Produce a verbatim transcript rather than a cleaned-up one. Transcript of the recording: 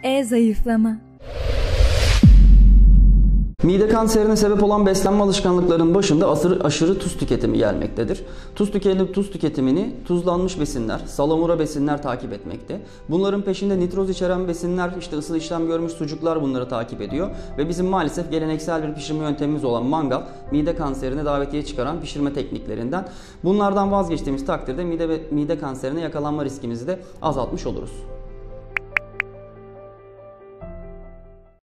E. Zayıflama. Mide kanserine sebep olan beslenme alışkanlıklarının başında aşırı, aşırı tuz tüketimi gelmektedir. Tuz, tüketimi, tuz tüketimini tuzlanmış besinler, salamura besinler takip etmekte. Bunların peşinde nitroz içeren besinler, işte ısı işlem görmüş sucuklar bunları takip ediyor. Ve bizim maalesef geleneksel bir pişirme yöntemimiz olan mangal, mide kanserine davetiye çıkaran pişirme tekniklerinden. Bunlardan vazgeçtiğimiz takdirde mide, ve mide kanserine yakalanma riskimizi de azaltmış oluruz.